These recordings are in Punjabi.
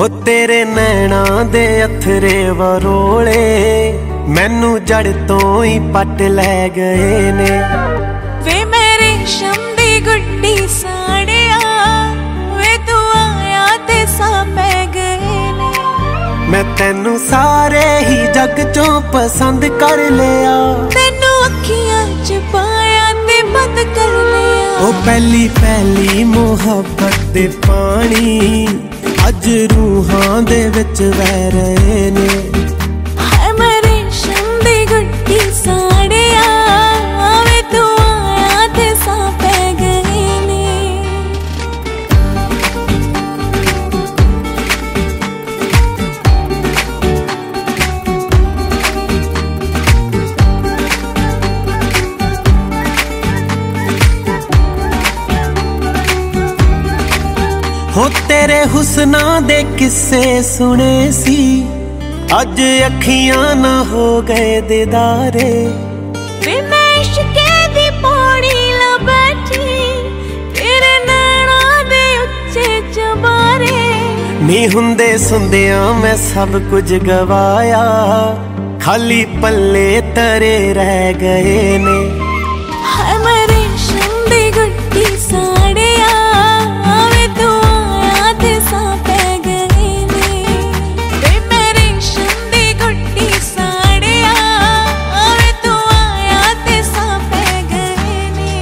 ओ तेरे नैना दे अथरे वरोले मैनू जड़ तो ही पट लै गए ने। वे मेरे रेशम दी गुड्डी साड़िया वे तू आया ते सा पै गए ने। मैं तेनू सारे ही जग चों पसंद कर लिया, तेनू अखियां च पाया ते बंद कर लिया। ओ पहली पहली मुहब्बत दे पानी अज रूहां दे विच वह रहे ने। हाय मैं रेशम दी गुड्डी साड़िया वे तू आया ते सा पै गए ने। हो तेरे हुस्ना दे किस्से सुने सी अज अखियां ना हो गए दीदारे। वे मैं इश्के दी पौड़ी ला बैठी तेरे नैना दे उच्चे चबारे। नी हुंदे सुंदियां मैं सब कुछ गवाया, खाली पल्ले तरे रह गए ने। हाय मैं रेशम दी गुड्डी साड़िया वे तू आया ते सा पै गए ने। वे मैं रेशम दी गुड्डी साड़िया वे तू आया ते सा पै गए ने।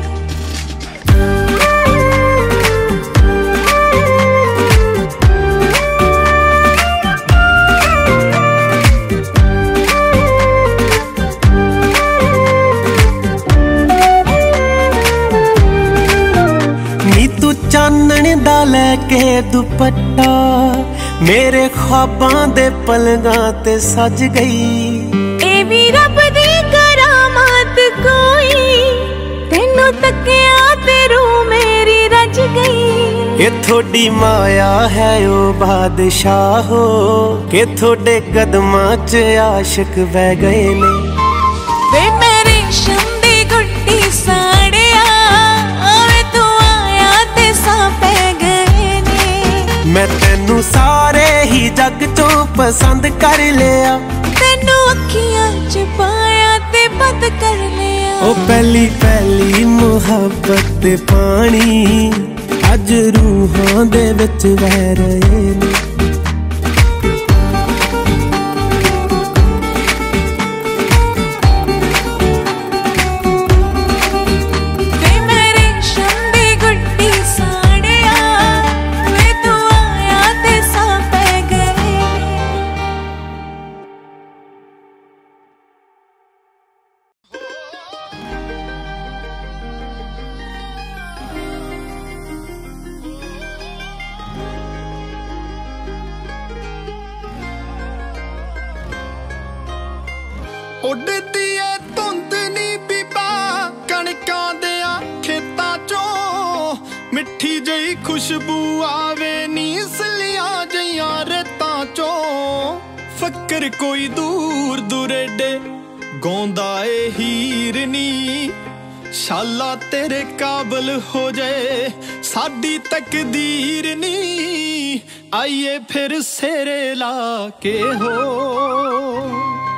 नी तू चानण दा लैके दुपट्टा मेरे ख्वाबां दे पलगां ते सज गई। ए भी रब दी करामात कोई तेनू तकिया ते रूह मेरी रज गई। ये थोड़ी माया है ओ बादशाहो के थोड़े कदमां च आशिक बह गए ने। वे मैं रेशम दी गुड्डी साड़िया वे तू आया ते सा पै गए ने। मैं तेनू सारे ही जग चों पसंद कर लिया, तेनू अखियां च पाया ते बंद कर लिया। ओ पहली पहली मुहब्बत दे पानी अज रूहां दे विच वह रहे ने। वे मैं रेशम दी गुड्डी साड़िया वे तू आया ते सा पै गए। ਉੱਡਦੀ ਏ ਧੁੰਦ ਨੀ ਬੀਬਾ ਕਣਕਾਂ ਦਿਆਂ ਖੇਤਾਂ ਚੋਂ, ਮਿੱਠੀ ਜਿਹੀ ਖੁਸ਼ਬੂ ਆਵੇ ਨੀ ਸਲੀਆਂ ਜਿਹੀਆਂ ਰੇਤਾਂ ਚੋਂ। ਫੱਕਰ ਕੋਈ ਦੂਰ ਦੁਰੇਡੇ ਗਾਉਂਦਾ ਏ ਹੀਰ ਨੀ, ਸ਼ਾਲਾ ਤੇਰੇ ਕਾਬਲ ਹੋ ਜਾਏ ਸਾਡੀ ਤਕਦੀਰ ਨੀ। ਆਈਏ ਫਿਰ ਸੇਰੇ ਲਾ ਕੇ ਹੋ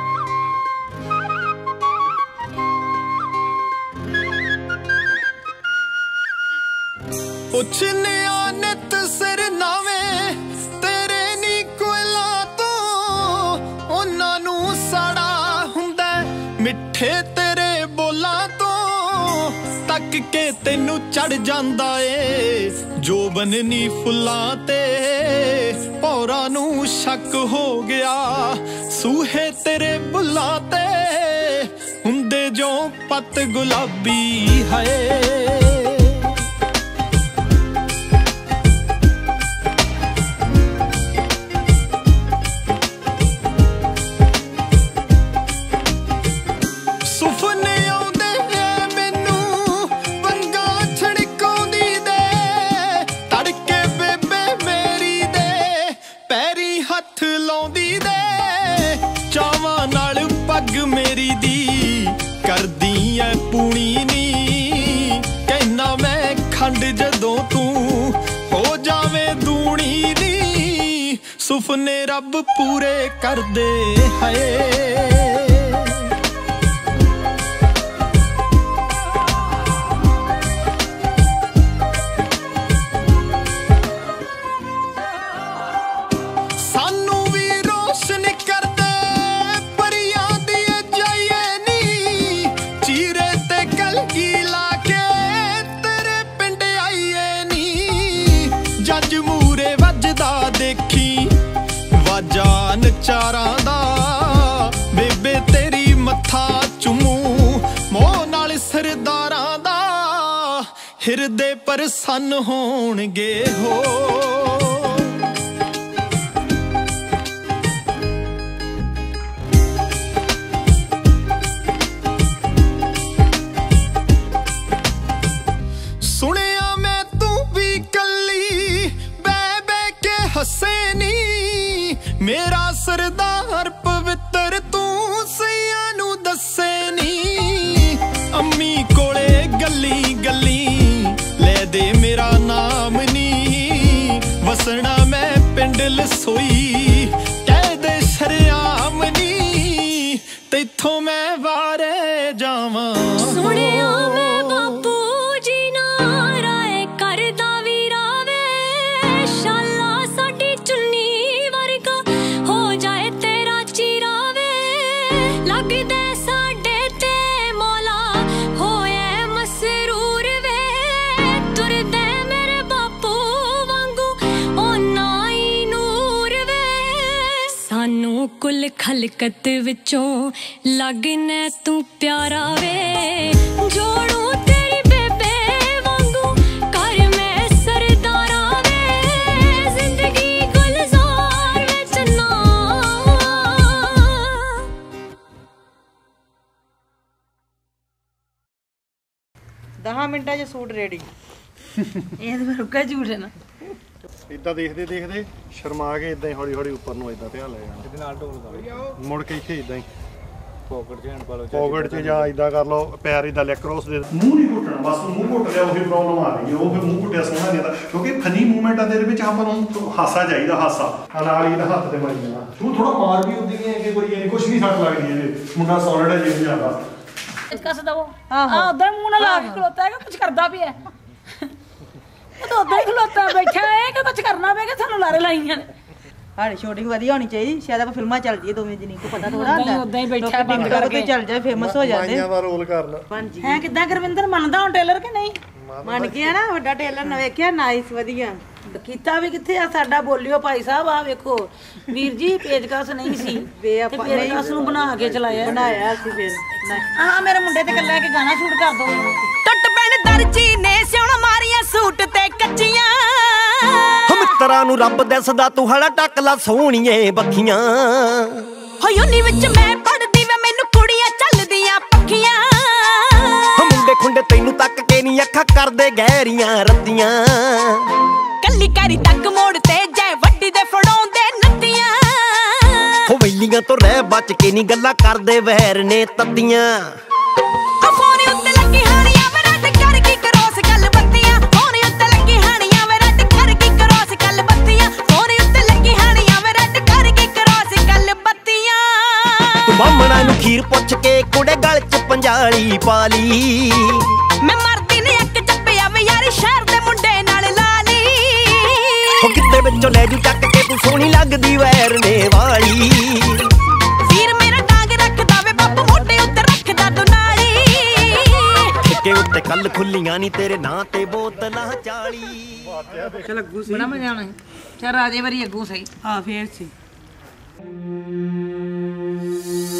ਪੁੱਛਨਿਆ ਨਿਤ ਸਿਰ ਨਾਵੇਂ ਤੇਰੇ ਨੀ ਕੋਇਲਾਂ ਤੋਂ, ਉਹਨਾਂ ਨੂੰ ਸਾੜਾ ਹੁੰਦਾ ਮਿੱਠੇ ਤੇਰੇ ਬੋਲਾਂ ਤੋਂ। ਤੱਕ ਕੇ ਤੈਨੂੰ ਚੜ ਜਾਂਦਾ ਏ ਜੋਬਨ ਨੀ ਫੁੱਲਾਂ ਤੇ, ਭੌਰਾਂ ਨੂੰ ਸ਼ੱਕ ਹੋ ਗਿਆ ਸੂਹੇ ਤੇਰੇ ਬੁੱਲਾਂ ਤੇ। ਹੁੰਦੇ ਜੋ ਪੱਤ ਗੁਲਾਬੀ ਹੈ ਮੇਰੀ ਦੀ ਕਰਦੀ ਐ ਪੂਣੀ ਨੀ। ਕਹਿਣਾ ਮੈਂ ਖੰਡ ਜਦੋਂ ਤੂੰ ਹੋ ਜਾਵੇਂ ਦੂਣੀ ਨੀ। सुपने रब पूरे कर दे है। जान चारां दा बेबे तेरी मत्था चुमू मोह नाल सरदारां दा हिरदे प्रसन्न होणगे हो। सुनिया मैं तू भी कली बह बह के हसे नी मेरा सरदार पवित्र तू सैया नू दसे नी। अम्मी कोले गली गली ले दे मेरा नाम नी वसना मैं पिंड लसोई कह दे शरियाम नी तैथों मैं वारे जावां। सुनिया मैं बापू जी नाराए करदा वीरावे शाला साडी चुन्नी लगदे साडे ते मौला होए मसरूर वे तुरदे मेरे बापू वांगू ओ नाई नूर वे सानू कुल खलकत विचों लगने तू प्यारा वे जोड़ू तेरी बेबे वांगू कर मैं सरदारा वे जिंदगी गुलजार विच ना। 10 ਮਿੰਟਾਂ 'ਚ ਸੂਟ ਰੈਡੀ। ਇਹ ਤਾਂ ਰੁਕਾ ਝੂਠ ਹੈ ਨਾ। ਇਦਾਂ ਦੇਖਦੇ ਦੇਖਦੇ ਸ਼ਰਮਾ ਕੇ ਇਦਾਂ ਹੀ ਹੌਲੀ ਹੌਲੀ ਉੱਪਰ ਨੂੰ ਇਦਾਂ ਧਿਆਨ ਲੈ ਜਾਣਾ। ਇਹਦੇ ਨਾਲ ਢੋਲਦਾ ਮੁੜ ਕੇ ਇੱਥੇ ਇਦਾਂ ਹੀ ਪੌਕਟ 'ਚ ਹੈਂਡ ਪਾ ਲਓ ਪੌਕਟ 'ਚ ਜਾਂ ਇਦਾਂ ਕਰ ਲਓ ਪੈਰ ਇਦਾਂ ਲੈ ਕ੍ਰੋਸ ਦੇ ਮੂੰਹ ਨਹੀਂ ਘੁੱਟਣਾ ਬਸ ਮੂੰਹ ਘੁੱਟ ਲਿਆ ਉਹੀ ਪ੍ਰੋਬਲਮ ਆ ਰਹੀ ਹੈ। ਉਹ ਫਿਰ ਮੂੰਹ ਘੁੱਟਿਆ ਸੋਹਣਾ ਨਹੀਂ ਆਉਂਦਾ ਕਿਉਂਕਿ ਫਨੀ ਮੂਵਮੈਂਟਾਂ ਦੇ ਵਿੱਚ ਆਪਾਂ ਨੂੰ ਹਾਸਾ ਚਾਹੀਦਾ ਹਾਸਾ ਨਾਲ ਹੀ ਦਾ ਹੱਥ ਤੇ ਮਾਰੀ ਜਾਣਾ। ਤੂੰ ਥੋੜਾ ਮਾਰ ਵੀ ਉੱਦੀ ਹੈ ਕਿ ਕੋਈ ਇਹ ਕੁਝ ਨਹੀਂ ਸੱਟ ਲੱਗਦੀ ਇਹਦੇ ਮੁੰਡਾ ਸੌਲਿਡ ਹੈ ਜਿਵੇਂ ਜਾਂਦਾ कस दो उधर मुंह ना ला के खलोता है कुछ करदा भी है तो उधर खलोता बैठा है कि कुछ करना पेगा सानू लारे लाइयां हाड़ी शूटिंग वधिया होनी चाहिए शायद आप फिल्मां चल जाइए दोवें जनी को पता थोड़ा होंदा उदां ही बैठा बंद करके चल जाए फेमस हो जाते माइयां दा रोल कर लो हां जी है किदा गुरविंदर मनदा हुन टेलर के नहीं मन गया ना वड्डा टेलर न वेखिया नाइस वधिया ਕੀਤਾ ਵੀ ਕਿੱਥੇ ਆ ਸਾਡਾ ਬੋਲਿਓ ਭਾਈ ਸਾਹਿਬ ਆ ਵੇਖੋ ਵੀਰ ਜੀ ਪੇਜਕਸ ਨਹੀਂ ਸੀ ਵੇ ਆਪਾਂ ਪੇਜਕਸ ਨੂੰ ਬਣਾ ਕੇ ਬਣਾਇਆ ਸੀ ਫਿਰ ਆ ਮੇਰੇ ਮੁੰਡੇ ਤੇ ਕੱਲਾ ਕੇ ਗਾਣਾ ਸ਼ੂਟ ਕਰ ਦੋ ਟੁੱਟ ਪੈਣ ਦਰਜੀ ਨੇ ਸਿਉਣ ਮਾਰੀਆਂ ਸੂਟ ਤੇ ਕੱਚੀਆਂ ਮਿੱਤਰਾਂ ਨੂੰ ਰੱਬ ਦਿਸਦਾ ਤੂੰ ਹੜਾ ਟੱਕ ਲਾ ਸੋਹਣੀਏ ਬੱਖੀਆਂ ਹੋਯੋਨੀ ਵਿੱਚ ਮੈਂ ਪੜਦੀ ਮੈਂ ਮੈਨੂੰ ਕੁੜੀਆਂ ਚੱਲਦੀਆਂ ਪੱਖੀਆਂ ਮੁੰਡੇ ਖੁੰਡੇ ਤੈਨੂੰ ਤੱਕ ਕੇ ਨਹੀਂ ਅੱਖਾਂ ਕਰਦੇ ਗਹਿਰੀਆਂ ਰੱਤੀਆਂ ਕੱਲੀ ਕਰੀ ਤੱਕ ਮੋੜ ਤੇ ਜੈ ਵੱਡੀ ਦੇ ਫੜਾਉਂਦੇ ਨੱਤੀਆਂ ਹਵੇਲੀਆਂ ਤੋਂ ਰਹਿ ਬਚ ਕੇ ਨਹੀਂ ਗੱਲਾਂ ਕਰਦੇ ਵਹਿਰ ਨੇ ਤੱਤੀਆਂ ਫੋਨ ਉੱਤੇ ਲੱਗੀ ਹਾਣੀਆਂ ਵੇ ਰੱਟ ਕਰ ਕੀ ਕਰੋਸ ਗੱਲ ਬੱਤੀਆਂ ਫੋਨ ਉੱਤੇ ਲੱਗੀ ਹਾਣੀਆਂ ਵੇ ਰੱਟ ਕਰ ਕੀ ਕਰੋਸ ਗੱਲ ਬੱਤੀਆਂ ਫੋਨ ਉੱਤੇ ਲੱਗੀ ਹਾਣੀਆਂ ਵੇ ਰੱਟ ਕਰ ਕੀ ਕਰੋਸ ਗੱਲ ਬੱਤੀਆਂ ਬਾਹਮਣਾ ਨੂੰ ਖੀਰ ਪੁੱਛ ਕੇ ਕੁੜੇ ਗਲ 'ਚ ਪੰਜਾਲੀ ਪਾ ਲਈ ਮੈਂ ਮਰਦੀ ਨੇ ਇੱਕ ਚੱਪਿਆ ਵੇ ਯਾਰ ਸ਼ਹਿਰ ਦੇ ਮੁੰਡੇ ਨਾਲ ਉਹ ਕਿਤੇ ਵਿੱਚੋਂ ਲੈ ਜੂ ਚੱਕ ਕੇ ਤੂੰ ਸੋਹਣੀ ਲੱਗਦੀ ਵੈਰ ਨੇ ਵਾਲੀ ਵੀਰ ਮੇਰਾ ਡਾਂਗ ਰੱਖਦਾ ਵੇ ਬੱਪ ਮੋਢੇ ਉੱਤੇ ਰੱਖਦਾ ਤੂੰ ਨਾਲੀ ਠੇਕੇ ਉੱਤੇ ਕੱਲ ਖੁੱਲੀਆਂ ਨਹੀਂ ਤੇਰੇ ਨਾਂ ਤੇ ਬੋਤਲਾਂ 40 ਚਲ ਅੱਗੂ ਸੀ ਬੜਾ ਮਜ਼ਾ ਆਉਣਾ ਚਲ ਰਾਜੇ ਵਾਰੀ ਅੱਗੂ ਸਹੀ ਹਾਂ ਫੇਰ ਸੀ